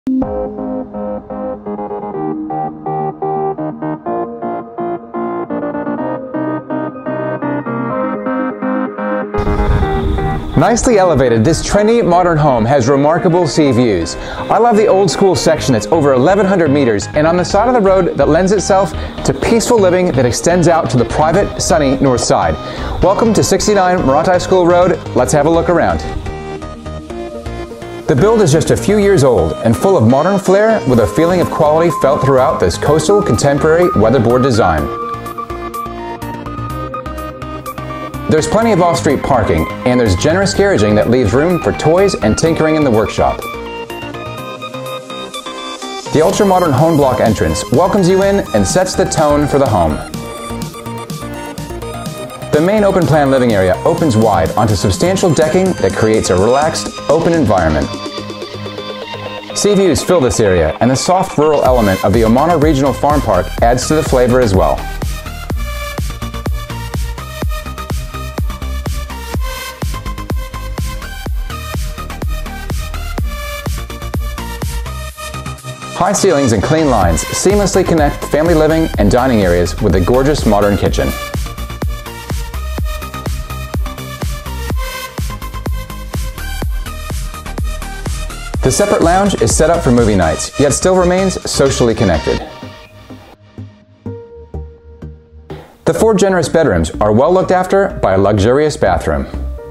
Nicely elevated, this trendy modern home has remarkable sea views. I love the old school section that's over 1,100 meters and on the side of the road that lends itself to peaceful living that extends out to the private, sunny north side. Welcome to 69 Maraetai School Road. Let's have a look around. The build is just a few years old and full of modern flair with a feeling of quality felt throughout this coastal contemporary weatherboard design. There's plenty of off-street parking, and there's generous garaging that leaves room for toys and tinkering in the workshop. The ultra-modern home block entrance welcomes you in and sets the tone for the home. The main open-plan living area opens wide onto substantial decking that creates a relaxed, open environment. Sea views fill this area, and the soft rural element of the Omana Regional Farm Park adds to the flavor as well. High ceilings and clean lines seamlessly connect family living and dining areas with a gorgeous modern kitchen. The separate lounge is set up for movie nights, yet still remains socially connected. The 4 generous bedrooms are well looked after by a luxurious bathroom.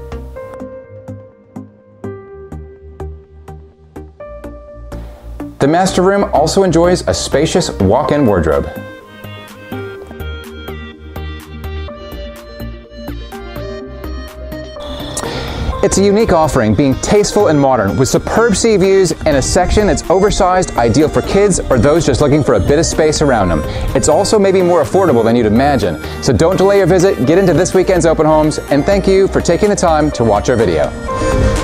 The master room also enjoys a spacious walk-in wardrobe. It's a unique offering, being tasteful and modern, with superb sea views and a section that's oversized, ideal for kids or those just looking for a bit of space around them. It's also maybe more affordable than you'd imagine. So don't delay your visit, get into this weekend's open homes, and thank you for taking the time to watch our video.